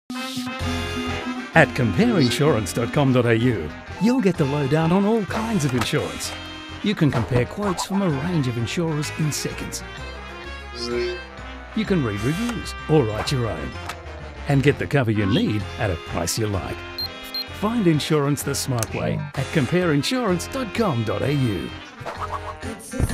At comparinsurance.com.au, you'll get the lowdown on all kinds of insurance. You can compare quotes from a range of insurers in seconds. You can read reviews or write your own. And get the cover you need at a price you like. Find insurance the smart way at comparinsurance.com.au.